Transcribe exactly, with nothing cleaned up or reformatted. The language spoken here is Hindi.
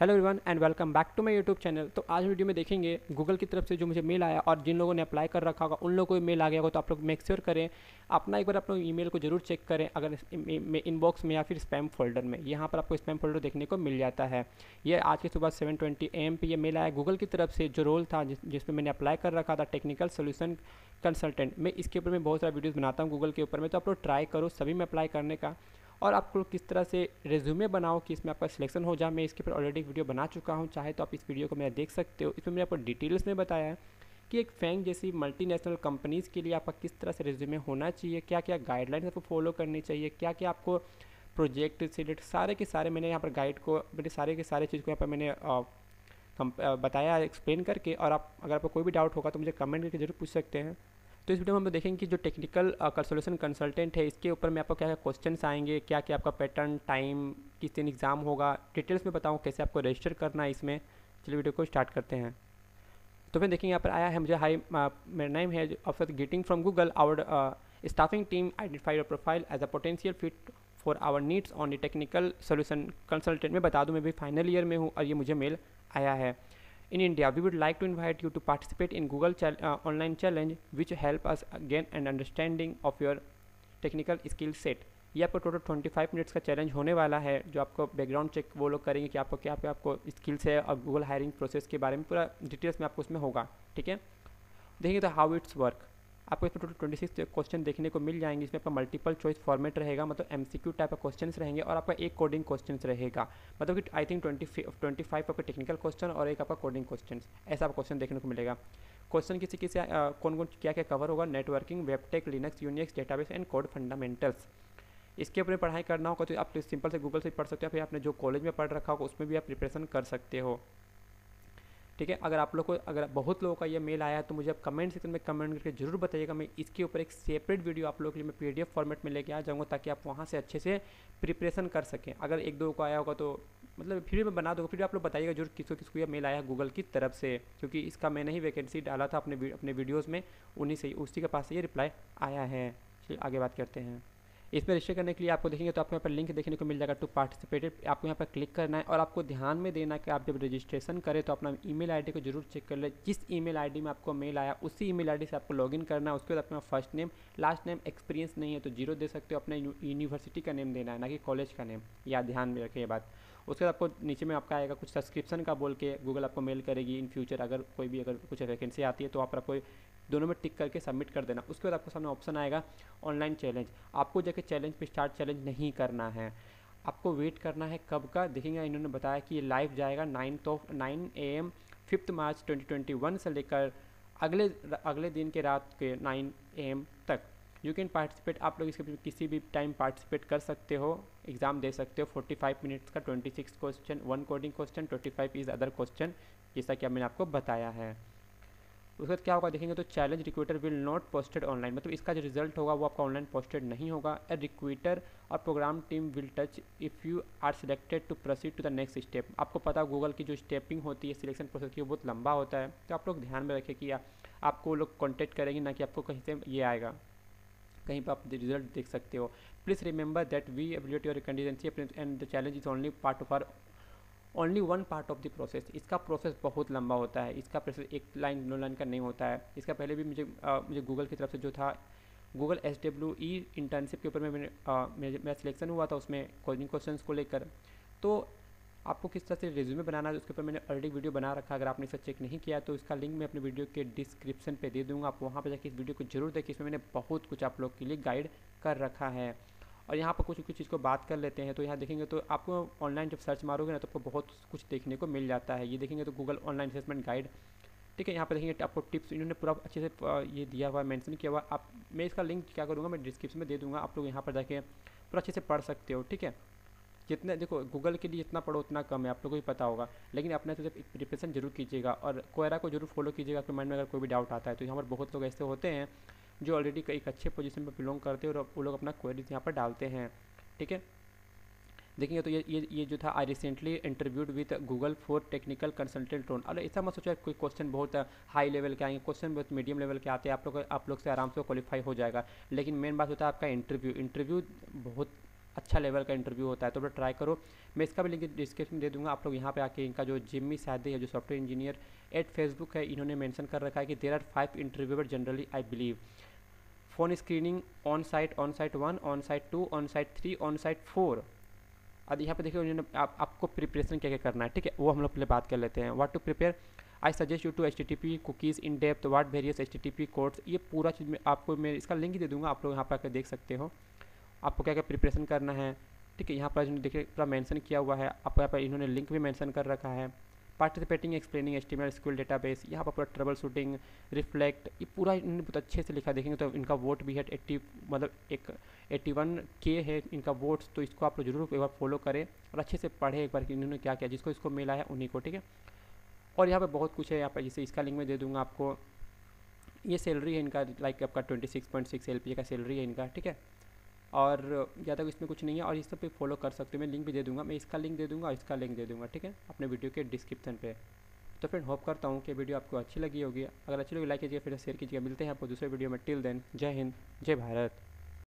Hello everyone and welcome back to my YouTube channel. तो आज वीडियो में देखेंगे गूगल की तरफ से जो मुझे मेल आया और जिन लोगों ने अप्लाई कर रखा होगा उन लोगों को मेल आ गया होगा। तो आप लोग मेक श्योर करें अपना एक बार अपने ईमेल को जरूर चेक करें, अगर इनबॉक्स में या फिर स्पैम फोल्डर में। यहाँ पर आपको स्पैम फोल्डर देखने को मिल जाता है। ये आज के सुबह सेवन ट्वेंटी ए एम पे ये मेल आया गूगल की तरफ से, जो रोल था जिस जिसमें मैंने अप्लाई कर रखा था टेक्निकल सोल्यूशन कंसल्टेंट। मैं इसके ऊपर मैं बहुत सारा वीडियोज़ बनाता हूँ गूगल के ऊपर में, तो आप लोग ट्राई करो सभी में अप्लाई करने का। और आपको किस तरह से रेज्यूमे बनाओ कि इसमें आपका सिलेक्शन हो जाए, मैं इसके ऊपर ऑलरेडी वीडियो बना चुका हूं, चाहे तो आप इस वीडियो को मेरा देख सकते हो। इसमें मैंने आपको डिटेल्स में बताया है कि एक फैंग जैसी मल्टीनेशनल कंपनीज़ के लिए आपका किस तरह से रेज्यूमे होना चाहिए, क्या क्या गाइडलाइंस आपको फॉलो करनी चाहिए, क्या क्या आपको प्रोजेक्ट से रिलेटेड सारे के सारे मैंने यहाँ पर गाइड को मेरे सारे के सारे चीज़ को यहाँ पर मैंने आ, कम, आ, बताया एक्सप्लेन करके। और आप अगर आपको कोई भी डाउट होगा तो मुझे कमेंट करके जरूर पूछ सकते हैं। तो इस वीडियो में हम देखेंगे कि जो टेक्निकल सोल्यूशन कंसल्टेंट है इसके ऊपर में आपको क्या क्या क्वेश्चंस आएंगे, क्या क्या आपका पैटर्न, टाइम, किस दिन एग्जाम होगा, डिटेल्स में बताऊँ कैसे आपको रजिस्टर करना है इसमें। चलिए वीडियो को स्टार्ट करते हैं। तो फिर देखेंगे यहाँ पर आया है मुझे हाई, मेरा नेम है offer getting from Google our staffing team identify your profile as a potential fit for our needs on the technical solution consultant. मैं बता दूँ मैं भी फाइनल ईयर में हूँ और ये मुझे मेल आया है। In India, we would like to invite you to participate in Google chal uh, online challenge, which help us gain an understanding of your technical skill set। ये आपको टोटल पच्चीस मिनट्स का चैलेंज होने वाला है, जो आपको बैकग्राउंड चेक वो लोग करेंगे कि आपको क्या पे आपको स्किल्स है और गूगल हायरिंग प्रोसेस के बारे में पूरा डिटेल्स में आपको उसमें होगा। ठीक है, देखेंगे तो हाउ इट्स वर्क। आपको इसमें टोटल ट्वेंटी सिक्स क्वेश्चन देखने को मिल जाएंगे। इसमें आपका मल्टीपल चॉइस फॉर्मेट रहेगा, मतलब एमसीक्यू टाइप का क्वेश्चंस रहेंगे और आपका एक कोडिंग क्वेश्चंस रहेगा। मतलब कि I think twenty twenty five आपका टेक्निकल क्वेश्चन और एक आपका कोडिंग क्वेश्चन, ऐसा आपको क्वेश्चन देखने को मिलेगा। क्वेश्चन किसी किसी कौन कौन क्या क्या कवर होगा, networking, web tech, Linux, Unix, database and code fundamentals. इसके ऊपर पढ़ाई करना होगा तो आप सिंपल से गूगल से पढ़ सकते हो, फिर आपने जो कॉलेज में पढ़ रखा होगा उसमें भी आप प्रिपरेशन कर सकते हो। ठीक है, अगर आप लोग को अगर बहुत लोगों का ये मेल आया है तो मुझे आप कमेंट सेक्शन में कमेंट करके जरूर बताइएगा। मैं इसके ऊपर एक सेपरेट वीडियो आप लोगों के लिए मैं पीडीएफ फॉर्मेट में लेके आ जाऊँगा, ताकि आप वहाँ से अच्छे से प्रिपरेशन कर सकें। अगर एक दो को आया होगा तो मतलब फिर मैं बना दूँगा, फिर आप लोग बताइएगा जरूर किसको किसको ये मेल आया है गूगल की तरफ से, क्योंकि इसका मैंने ही वैकेंसी डाला था अपने अपने वीडियोज़ में, उन्हीं से उसी के पास से ये रिप्लाई आया है। चलिए आगे बात करते हैं। इसमें रजिस्टर करने के लिए आपको देखेंगे तो आपको यहाँ पर लिंक देखने को मिल जाएगा टू पार्टिसिपेटेड। आपको यहाँ पर क्लिक करना है और आपको ध्यान में देना कि आप जब रजिस्ट्रेशन करें तो अपना ईमेल आईडी को जरूर चेक कर ले। जिस ईमेल आईडी में आपको मेल आया उसी ईमेल आईडी से आपको लॉगिन करना है। उसके बाद अपना first name, last name, experience नहीं है तो जीरो दे सकते हो, अपने यूनिवर्सिटी का नेम देना है, ना कि कॉलेज का नेम, या ध्यान में रखें ये बात। उसके बाद आपको नीचे में आपका आएगा कुछ सब्सक्रिप्शन का बोल के, गूगल आपको मेल करेगी इन फ्यूचर अगर कोई भी अगर कुछ वैकेंसी आती है तो आप आपको दोनों में टिक करके सबमिट कर देना। उसके बाद आपको सामने ऑप्शन आएगा ऑनलाइन चैलेंज। आपको जाके चैलेंज पे स्टार्ट चैलेंज नहीं करना है, आपको वेट करना है कब का। देखेंगे इन्होंने बताया कि ये लाइव जाएगा ninth of nine A M fifth March twenty twenty one से लेकर अगले अगले दिन के रात के नाइन ए एम तक। यू कैन पार्टिसिपेट, आप लोग इसके किसी भी टाइम पार्टिसिपेट कर सकते हो, एग्जाम दे सकते हो। फोर्टी फाइव मिनट्स का twenty six question, one coding question, twenty five is other question, जैसा कि मैंने आपको बताया है। उसके बाद क्या होगा देखेंगे तो challenge recruiter will not posted online, मतलब इसका जो रिजल्ट होगा वो आपका ऑनलाइन पोस्टेड नहीं होगा। ए रिक्रूटर और program team will touch if you are selected to proceed to the next step. आपको पता गूगल की जो स्टेपिंग होती है सिलेक्शन प्रोसेस की वो बहुत लंबा होता है, तो आप लोग ध्यान में रखें कि आपको लोग कॉन्टेक्ट करेंगे, ना कि आपको कहीं से ये आएगा, कहीं पर आप रिजल्ट देख सकते हो। Please remember that we evaluate your candidacy and the challenge is only part of are only one part of the process. इसका प्रोसेस बहुत लंबा होता है, इसका प्रोसेस एक लाइन दो लाइन का नहीं होता है। इसका पहले भी मुझे आ, मुझे गूगल की तरफ से जो था Google S W E internship के ऊपर में मैंने मेरा सिलेक्शन हुआ था उसमें कोडिंग क्वेश्चंस को लेकर। तो आपको किस तरह से रिज्यूमे बनाना है उसके ऊपर मैंने ऑलरेडी वीडियो बना रखा है। अगर आपने इसे चेक नहीं किया तो इसका लिंक मैं अपने वीडियो के डिस्क्रिप्शन पे दे दूँगा, आप वहाँ पर जाकर इस वीडियो को जरूर देखिए। इसमें मैंने बहुत कुछ आप लोग के लिए गाइड कर रखा है। और यहाँ पर कुछ कुछ चीज़ को बात कर लेते हैं। तो यहाँ देखेंगे तो आपको ऑनलाइन जब सर्च मारोगे ना तो आपको बहुत कुछ देखने को मिल जाता है। ये देखेंगे तो गूगल ऑनलाइन असेसमेंट गाइड, ठीक है। यहाँ पर देखेंगे आपको टिप्स इन्होंने पूरा अच्छे से ये दिया हुआ है, मेंशन किया हुआ। आप मैं इसका लिंक क्या करूँगा मैं डिस्क्रिप्शन में दे दूँगा, आप लोग यहाँ पर जाके पूरा अच्छे से पढ़ सकते हो। ठीक है, जितने देखो गूगल के लिए जितना पढ़ो उतना कम है, आप लोगों को भी पता होगा, लेकिन अपने से प्रिपरेशन जरूर कीजिएगा और कोयरा को जरूर फॉलो कीजिएगा। आपके माइंड में अगर कोई भी डाउट आता है तो यहाँ पर बहुत लोग ऐसे होते हैं जो ऑलरेडी एक अच्छे पोजीशन पर बिलोंग करते हैं और वो लोग अपना क्वेरीज यहाँ पर डालते हैं। ठीक है, देखेंगे तो ये ये ये जो था I recently interviewed with Google for technical consultant role. अरे ऐसा मत सोचो कोई क्वेश्चन बहुत हाई लेवल के आएंगे, क्वेश्चन बहुत मीडियम लेवल के आते हैं, आप लोग आप लोग से आराम से क्वालिफाई हो जाएगा। लेकिन मेन बात होता है आपका इंटरव्यू। इंटरव्यू बहुत अच्छा लेवल का इंटरव्यू होता है, तो आप ट्राई करो। मैं इसका भी लिंक डिस्क्रिप्शन दे दूंगा, आप लोग यहाँ पे आके इनका जो जिम्मी सैदी है जो सॉफ्टवेयर इंजीनियर एट फेसबुक है, इन्होंने मेंशन कर रखा है कि there are five interviewer generally I believe, phone screening on site, on site one, on site two, on site three, on site four. अब यहाँ पे देखिए उन्होंने आप, आपको प्रिपरेशन क्या क्या करना है, ठीक है, वो हम लोग पहले बात कर लेते हैं। What to prepare, I suggest you to H T T P cookies in depth, what various H T T P codes, ये पूरा चीज़ में आपको मैं इसका लिंक दे दूंगा, आप लोग यहाँ पर आकर देख सकते हो आपको क्या क्या प्रिपरेशन करना है, ठीक है। यहाँ पर देखिए पूरा मेंशन किया हुआ है, आपको यहाँ पर इन्होंने लिंक भी मेंशन कर रखा है। Participating explaining H T M L school database, यहाँ पर पूरा ट्रबल शूटिंग, रिफ्लेक्ट, ये पूरा इन्होंने बहुत अच्छे से लिखा। देखेंगे तो इनका वोट भी है एट्टी, मतलब एक एट्टी वन के है इनका वोट्स, तो इसको आप लोग जरूर एक बार फॉलो करें और अच्छे से पढ़ें एक बार कि इन्होंने क्या किया, जिसको इसको मिला है उन्हीं को, ठीक है। और यहाँ पे बहुत कुछ है, यहाँ पर जैसे इसका लिंक मैं दे दूँगा आपको। ये सैलरी है इनका लाइक आपका twenty six point six L P का सैलरी है इनका, ठीक है। और ज़्यादा इसमें कुछ नहीं है, और इस सब पे फॉलो कर सकते हो, मैं लिंक भी दे दूंगा, मैं इसका लिंक दे दूंगा और इसका लिंक दे दूंगा, ठीक है, अपने वीडियो के डिस्क्रिप्शन पे। तो फ्रेंड होप करता हूँ कि वीडियो आपको अच्छी लगी होगी, अगर अच्छी लगी लाइक कीजिए, फिर शेयर कीजिए। मिलते हैं आपको दूसरे वीडियो में, टिल देन जय हिंद जय भारत।